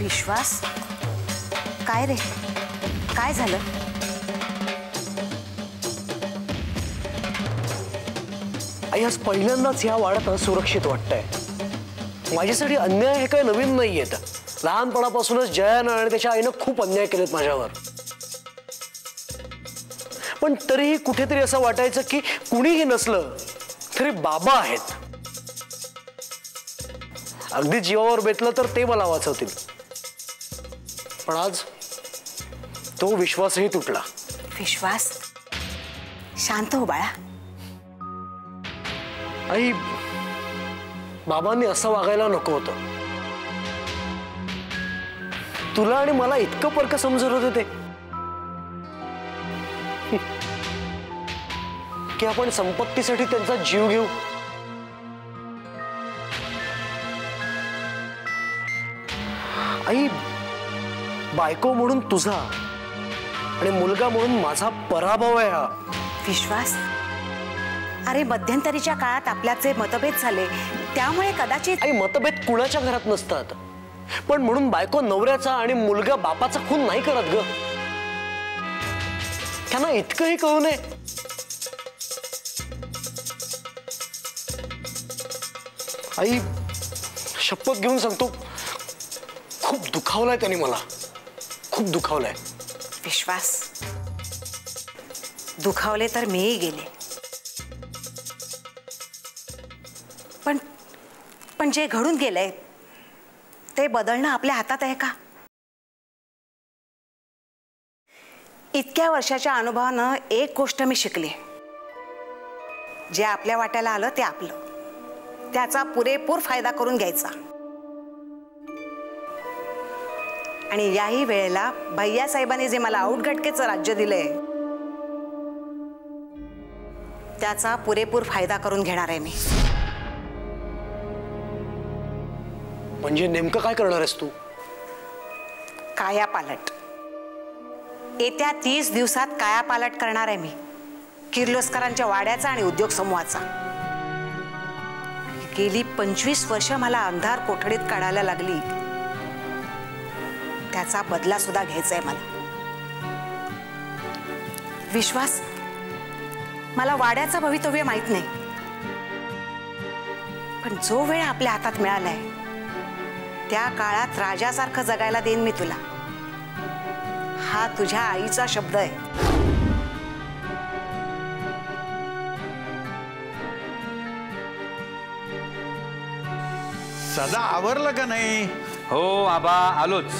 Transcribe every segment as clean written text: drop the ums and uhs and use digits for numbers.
विश्वास, काय रे, काय झालं? आई आज पहिल्यांदाच या वाड्यात असुरक्षित वाटतंय. माझ्यासाठी अन्याय हे काय नवीन नाहीये. लहानपणापासूनच जयानं आणि त्याच्या आईनं खूप अन्याय केलेत माझ्यावर. पण तरीही कुठेतरी असं वाटायचं की कुणीही नसलं तरी बाबा आहेत. अगदी जीवावर बेतलं तर ते मला वाचवतील. पण आज तो विश्वासही तुटला. विश्वास, शांत हो बाळा. आई, बाबांनी असं वागायला नको होतं. तुला आणि मला इतकं परक समजत होते ते की आपण संपत्तीसाठी त्यांचा जीव घेऊ. आई, बायको म्हणून तुझा आणि मुलगा म्हणून माझा पराभव आहे हा. विश्वास, अरे मध्यंतरीच्या काळात आपल्याचे मतभेद झाले, त्यामुळे कदाचित. आई, मतभेद कुणाच्या घरात नसतात, पण म्हणून बायको नवऱ्याचा आणि मुलगा बापाचा खून नाही करत ग. त्यांना इतकंही कळू नये. आई, शपथ घेऊन सांगतो, खूप दुखावलाय त्यांनी मला, खूप दुखावलाय. विश्वास, दुखावले तर मीही गेले, पण जे घडून गेलंय ते बदलणं आपल्या हातात आहे का? इतक्या वर्षाच्या अनुभवानं एक गोष्ट मी शिकले, जे आपल्या वाट्याला आलं ते आपलं, त्याचा पुरेपूर फायदा करून घ्यायचा. आणि याही वेळेला भैयासाहेबांनी जे मला औटघटकेचं राज्य दिलंय त्याचा पुरेपूर फायदा करून घेणार आहे मी. म्हणजे नेमकं काय करणार आहेस तू? कायापालट. येत्या 30 दिवसात कायापालट करणार आहे मी किर्लोस्करांच्या वाड्याचा आणि उद्योग समूहाचा. गेली 25 वर्ष मला अंधार कोठडीत काढायला लागली, त्याचा बदला सुद्धा घ्यायचा आहे मला. विश्वास, मला वाड्याचं भवितव्य माहित नाही, पण जो वेळ आपल्या हातात मिळालाय त्या काळात राजासारखं जगायला देईन मी तुला. हा तुझ्या आईचा शब्द आहे. सदा आवरलं का नाही? हो आबा, आलोच.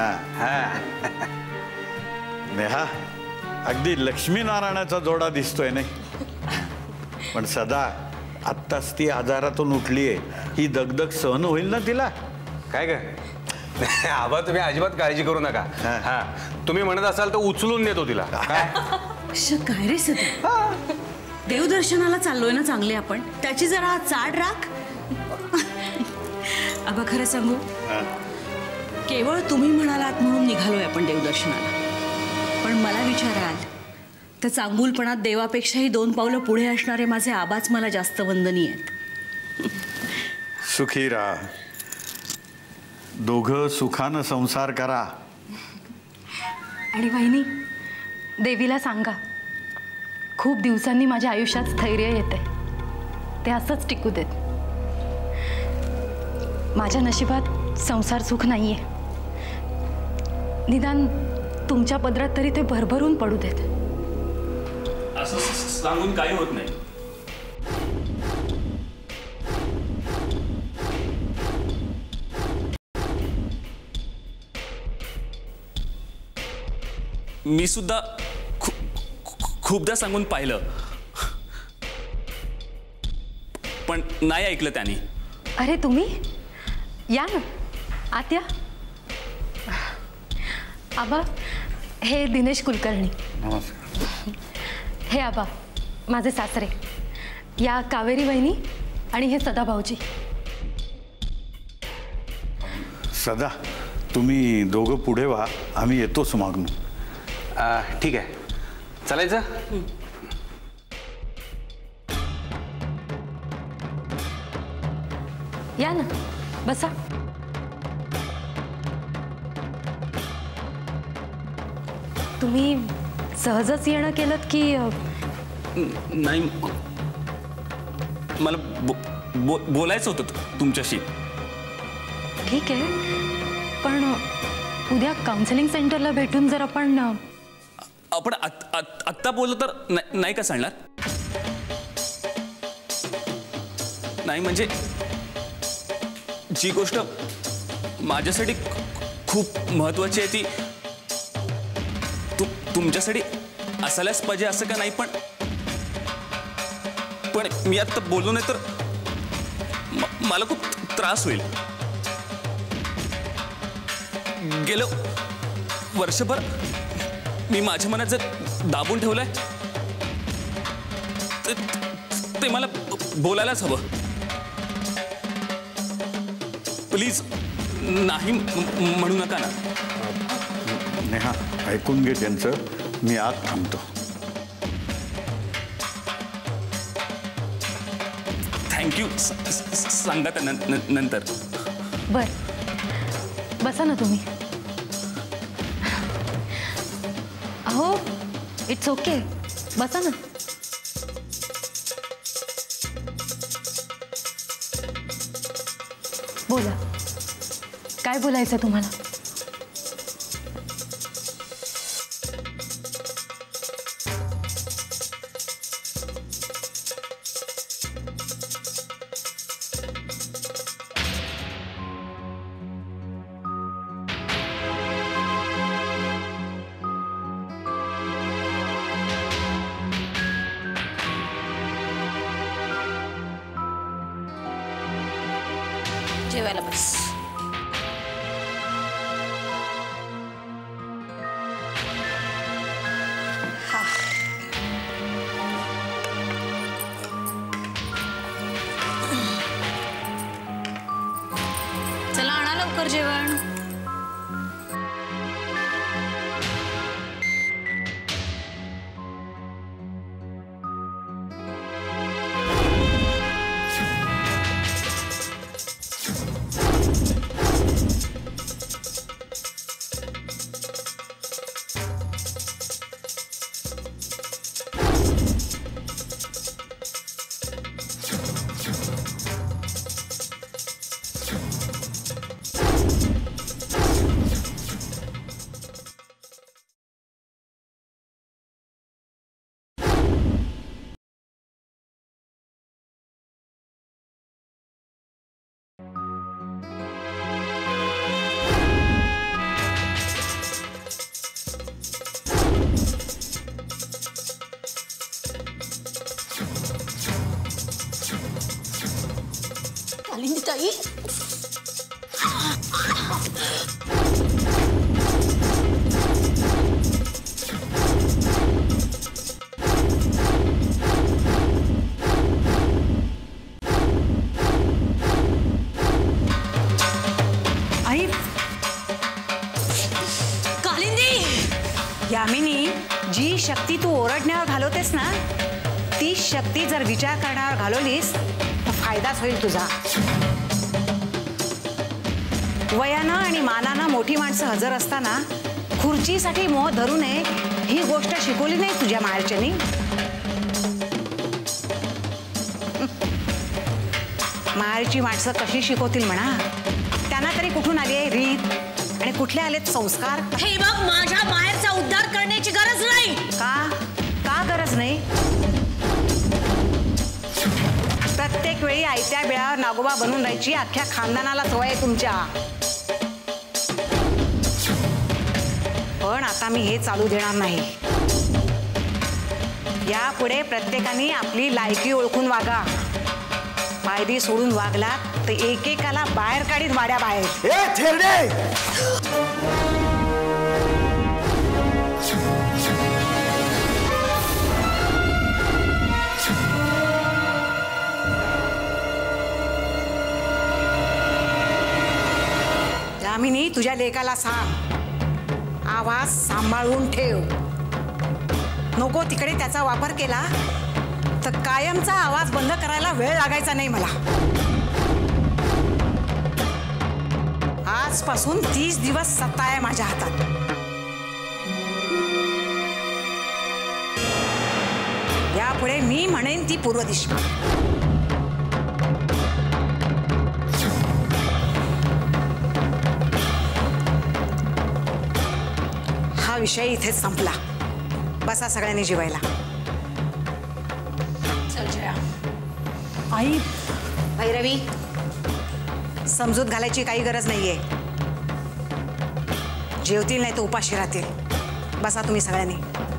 नेहा, अगदी लक्ष्मीनारायणाचा जोडा दिसतोय नाही? पण सदा आत्ताच ती आजारातून उठलीये, ही दगदग सहन होईल ना तिला? काय काय आबा, तुम्ही अजिबात काळजी करू नका. हा, तुम्ही म्हणत असाल तर उचलून नेतो तिला. काय रे सदा, देवदर्शनाला चाललोय ना चांगले आपण, त्याची जरा चाड राख. आबा खरं सांगू, केवळ तुम्ही म्हणालात म्हणून निघालोय आपण देवदर्शनाला, पण मला विचाराल तर चांगुलपणात देवापेक्षाही 2 पावलं पुढे असणारे माझे आबाच मला जास्त वंदनीय आहेत. सुखी राहा, दोघं सुखानं संसार करा. आणि वहिनी, देवीला सांगा खूप दिवसांनी माझ्या आयुष्यात स्थैर्य येते, ते असंच टिकू देत. माझ्या नशिबात संसार सुख नाहीये, निदान तुमच्या पदरात तरी ते भरभरून पडू देत. असं सांगून काही होत नाही. मी सुद्धा खूपदा सांगून पाहिलं, पण नाही ऐकलं त्यांनी. अरे तुम्ही या ना, आत्या. आबा, हे दिनेश कुलकर्णी. नमस्कार. हे आबा माझे सासरे, या कावेरी वहिनी आणि हे सदा भाऊजी. सदा, तुम्ही दोघं पुढे व्हा, आम्ही येतोच मागून. ठीक आहे, चालायचं. या ना, बसा. तुम्ही सहजच येणं केलं की नाही, मला बोलायचं होतं तुमच्याशी. ठीक आहे, पण उद्या काउन्सिलिंग सेंटरला भेटून जर आपण आत्ता बोललो तर नाही का चालणार? नाही म्हणजे जी गोष्ट माझ्यासाठी खूप महत्वाची आहे ती तुमच्यासाठी असायलाच पाहिजे असं का नाही, पण मी आता बोललो नाही तर मला खूप त्रास होईल. गेलं वर्षभर मी माझ्या मनात जर दाबून ठेवलंय ते मला बोलायलाच हवं. प्लीज नाही म्हणू नका ना. नेहा, ऐकून घे त्यांचं. मी आत थांबतो. थँक्यू. सांगा त्या नंतर. बर, बसा ना तुम्ही. अहो, इट्स ओके, बसा ना. बोला, काय बोलायचं तुम्हाला? जेवायला बस. चला आणा लवकर जेवण. कालिंदीताई, आई, कालिंदी. यामिनी, जी शक्ती तू ओरडण्यावर घालवतेस ना, ती शक्ती जर विचार करण्यावर घालवलीस तर फायदाच होईल तुझा. वयानं आणि मानानं मोठी माणसं हजर असताना खुर्चीसाठी मोह धरू नये ही गोष्ट शिकवली नाही तुझ्या माहेरच्यानी. माहेरची माणसं कशी शिकवतील म्हणा. त्यांना तरी कुठून आली आहे रीत आणि कुठले आलेत संस्कार? हे बघ, माझ्या माहेरचा उद्धार करण्याची गरज नाही. का गरज नाही? प्रत्येक वेळी आयत्या वेळावर नागोबा बनून राहायची अख्ख्या खानदानाला सवय आहे तुमच्या. पण आता मी हे चालू देणार नाही. यापुढे प्रत्येकाने आपली लायकी ओळखून वागा. पायरी सोडून वागला तर एकेकाला बाहेर काढीत वाड्या बाहेर. यामिनी, तुझ्या लेकाला सांग, आवाज सांभाळून ठेव. नको तिकडे त्याचा वापर केला तर कायमचा आवाज बंद करायला वेळ लागायचा नाही मला. आजपासून 30 दिवस सत्ता आहे माझ्या हातात. यापुढे मी म्हणेन ती पूर्व दिशा. हा विषय इथेच संपला. बसा सगळ्यांनी जेवायला. चल जया. आई, भैरवी, समजूत घालायची काही गरज नाहीये. जेवतील नाही तर उपाशी राहतील. बसा तुम्ही सगळ्यांनी.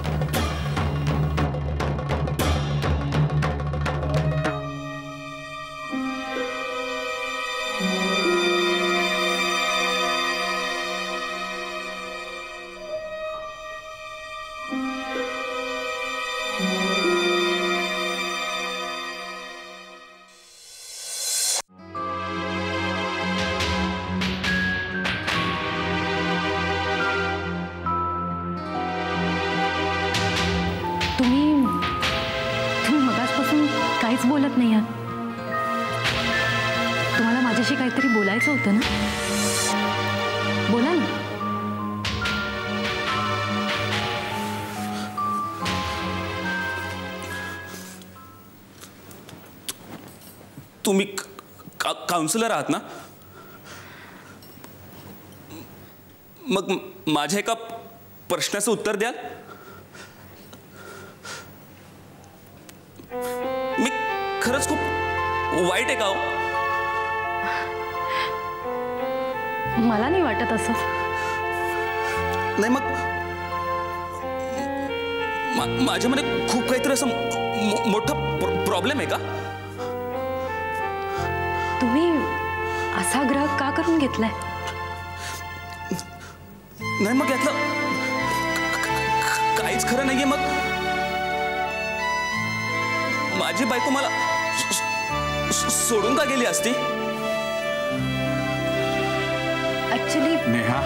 तुम्ही मगाचपासून काहीच बोलत नाही आहात. तुम्हाला माझ्याशी काहीतरी बोलायचं होतं ना? बोला ना. तुम्ही काउन्सिलर आहात ना? मग माझ्या एका प्रश्नाचं उत्तर द्याल? मी खरंच खूप वाईट आहे का हो? मला नाही वाटत असं. नाही मग माझ्यामध्ये खूप काहीतरी असं मोठा प्रॉब्लेम आहे का? तुम्ही असा ग्रह का करून घेतलाय? नाही मग यातलं काहीच खरं नाहीये. मग माझी बायको मला सोडून का गेली असती? ऍक्च्युली नेहा,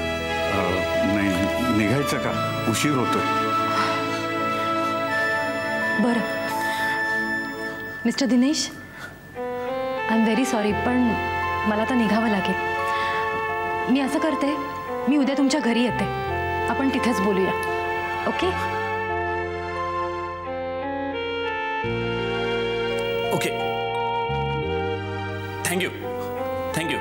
नाही निघायचं का? उशीर होतोय. बरं Mister Dinesh, I am very sorry, पण मला आता निघावं लागेल. मी असं करते, मी उद्या तुमच्या घरी येते. आपण तिथेच बोलूया. ओके? Okay, thank you. थँक्यू.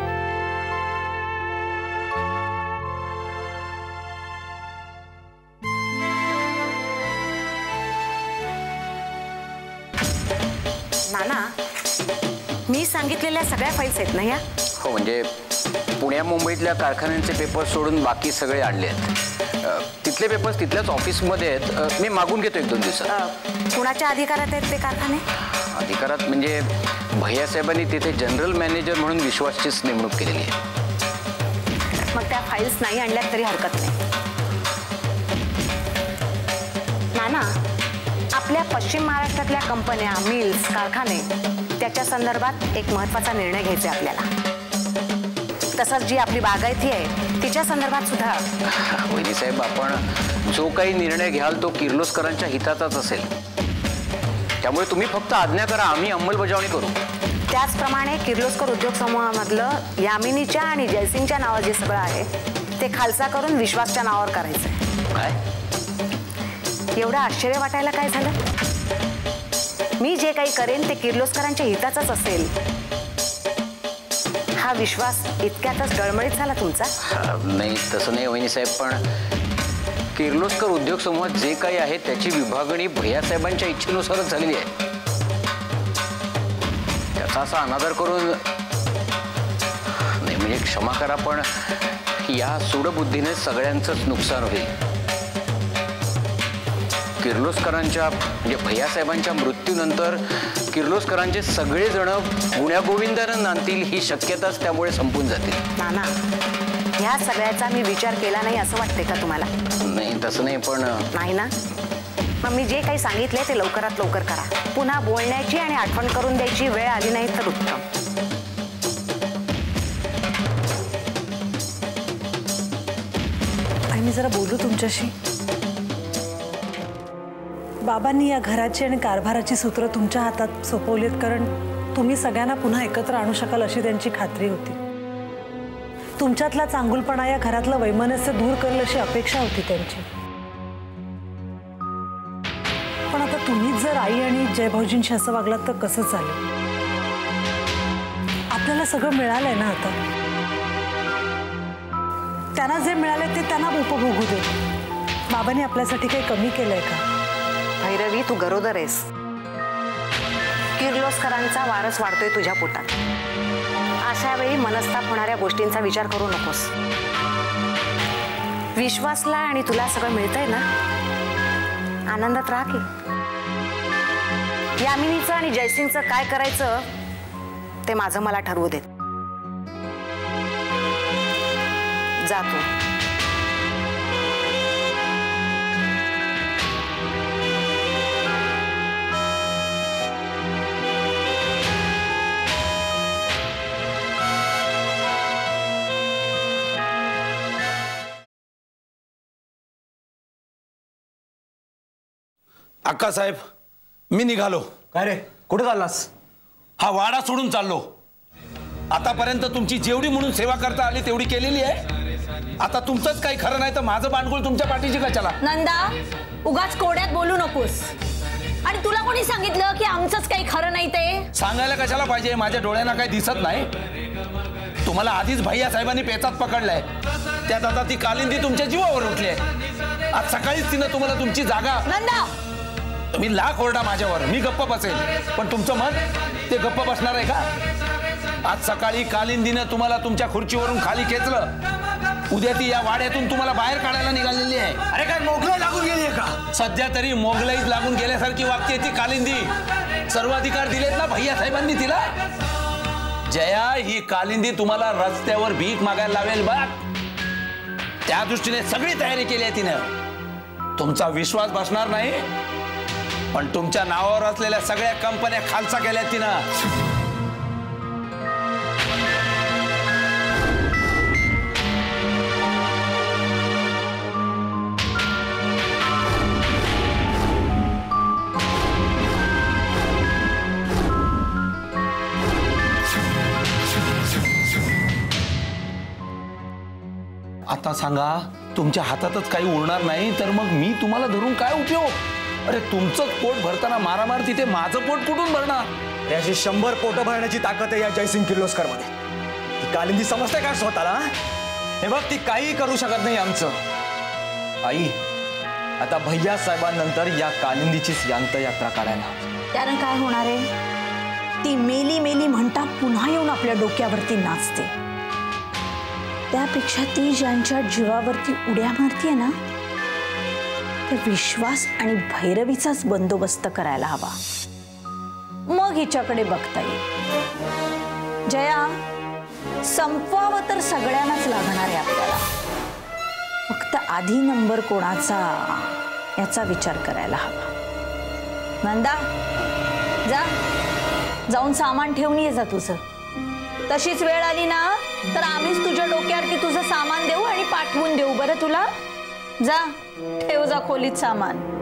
नाना, मी सांगितलेल्या सगळ्या फाईल्स आहेत ना या? हो, म्हणजे पुण्या मुंबईतल्या कारखान्यांचे पेपर्स सोडून बाकी सगळे आणले आहेत. तिथले पेपर्स तिथल्याच ऑफिसमध्ये आहेत. मी मागून घेतो 1-2 दिवसात. कुणाच्या अधिकारात आहेत ते कारखाने? अधिकारात म्हणजे भैयासाहेबांनी तिथे जनरल मॅनेजर म्हणून विश्वासचीच नेमणूक केलेली आहे. मग त्या फाईल्स नाही आणल्यात तरी हरकत नाही. नाना, आपल्या पश्चिम महाराष्ट्रातल्या कंपन्या, मिल्स, कारखाने त्याच्या संदर्भात एक महत्त्वाचा निर्णय घ्यायचा आहे आपल्याला. तसंच जी आपली बागायती आहे तिच्या संदर्भात सुद्धा. वहिनी साहेब, आपण जो काही निर्णय घ्याल तो किर्लोस्करांच्या हिताचाच असेल. त्यामुळे तुम्ही फक्त आज्ञा करा, आम्ही अंमलबजावणी करू. त्याचप्रमाणे किर्लोस्कर उद्योग समूहामधलं यामिनीच्या आणि जयसिंगच्या नावावर जे सगळं आहे ते खालसा करून विश्वासच्या नावावर करायचंय. काय? एवढं आश्चर्य वाटायला काय झालं? मी जे काही करेन ते किर्लोस्करांच्या हिताचंच असेल. हा विश्वास इतक्यातच डळमळीत झाला तुमचा? नाही, तसं नाही वहिनी साहेब, पण किर्लोस्कर उद्योग समूहात जे काही आहे त्याची विभागणी भैयासाहेबांच्या इच्छेनुसारच झालेली आहे. त्याचा असा अनादर करून नाही, म्हणजे क्षमा करा, पण या सूडबुद्धीने सगळ्यांचंच नुकसान होईल. किर्लोस्करांच्या म्हणजे भैयासाहेबांच्या मृत्यूनंतर किर्लोस्करांचे सगळेजण गुण्यागोविंदानं नांदतील ही शक्यताच त्यामुळे संपून जातील. नाना, ह्या सगळ्याचा मी विचार केला नाही असं वाटते का तुम्हाला? नाही, तसं नाही, पण नाही ना? मग मी जे काही सांगितले ते लवकरात लवकर करा. पुन्हा बोलण्याची आणि आठवण करून द्यायची वेळ आली नाही तर उत्तम. मी जरा बोलू तुमच्याशी? बाबांनी या घराची आणि कारभाराची सूत्र तुमच्या हातात सोपवलीत, कारण तुम्ही सगळ्यांना पुन्हा एकत्र आणू शकाल अशी त्यांची खात्री होती. तुमच्यातला चांगुलपणा या घरातलं वैमनस्य दूर करेल अशी अपेक्षा होती त्यांची. पण आता तुम्हीच जर आई आणि जयभाऊजींशी असं वागलात तर कसं चालेल? आपल्याला सगळं मिळालंय ना आता. त्यांना जे मिळाले ते त्यांना उपभोगू दे. बाबांनी आपल्यासाठी काही कमी केलंय का? भैरवी, तू गरोदर आहेस. किर्लोस्करांचा वारस वाढतोय तुझ्या पोटात. अशा वेळी मनस्ताप होणाऱ्या गोष्टींचा विचार करू नकोस. विश्वासला आणि तुला सगळं मिळतंय ना, आनंदात राहा की. यामिनीचं आणि जयसिंगचं काय करायचं ते माझं मला ठरवू देत. जा तू. अक्कासाहेब, मी निघालो. काय रे, कुठे चाललास? हा वाडा सोडून चाललो. आतापर्यंत तुमची जेवढी म्हणून सेवा करता आली तेवढी केलेली आहे. आता तुमचंच काही खरं नाही तर माझं बांडगुळ तुमच्या पाठीशी कशाला? नंदा, उगाच कोड्यात बोलू नकोस. आणि तुला कोणी सांगितलं की आमचंच काही खरं नाही ते? सांगायला कशाला पाहिजे? माझ्या डोळ्यांना काही दिसत नाही. तुम्हाला आधीच भैया साहेबांनी पेचात पकडलाय. त्यात आता ती कालिंदी तुमच्या जीवावर उठली आहे. आज सकाळीच तिनं तुम्हाला तुमची जागा. नंदा, तुम्ही लाख ओरडा माझ्यावर, मी गप्प बसेल, पण तुमचं मन ते गप्प बसणार आहे का? आज सकाळी कालिंदीनं तुम्हाला तुमच्या खुर्चीवरून खाली खेचलं. उद्या ती या वाड्यातून तुम्हाला बाहेर काढायला निघालेली आहे. अरे काय मोगलाई लागून गेली आहे का? सध्या तरी मोगलाईच लागून गेल्यासारखी वागते ती कालिंदी. सर्वाधिकार दिलेत ना भैया साहेबांनी तिला. जया, ही कालिंदी तुम्हाला रस्त्यावर भीक मागायला लावेल बघ. त्या दृष्टीने सगळी तयारी केली आहे तिनं. तुमचा विश्वास बसणार नाही, पण तुमच्या नावावर असलेल्या सगळ्या कंपन्या खालसा केल्या तिनं. आता सांगा, तुमच्या हातातच काही उरणार नाही तर मग मी तुम्हाला धरून काय उपयोग? अरे तुमचंच पोट भरताना मारामार तिथे माझं पोट कुठून भरणार? याची 100 पोटं भरण्याची ताकद आहे या जयसिंग किर्लोस्कर मध्ये. ती कालिंदी समजते का स्वतःला? हे बघ, ती काही करू शकत नाही आमचं. आई, आता भैया साहेबांनंतर या कालिंदीचीच यांत यात्रा काढायला. त्यानं काय होणार आहे? ती मेली मेली म्हणता पुन्हा येऊन आपल्या डोक्यावरती नाचते. त्यापेक्षा ती ज्यांच्या जीवावरती उड्या मारतीये ना, त्या विश्वास आणि भैरवीचाच बंदोबस्त करायला हवा. मग हिच्याकडे बघता येईल. जया, संपवावं तर सगळ्यांनाच लागणार आहे आपल्याला. फक्त आधी नंबर कोणाचा याचा विचार करायला हवा. नंदा, जाऊन सामान ठेवून ये जा तुझं. तशीच वेळ आली ना तर आम्हीच तुझ्या डोक्यावरती तुझं सामान देऊ आणि पाठवून देऊ. बरं तुला? जा, ठेव जा खोलीत सामान.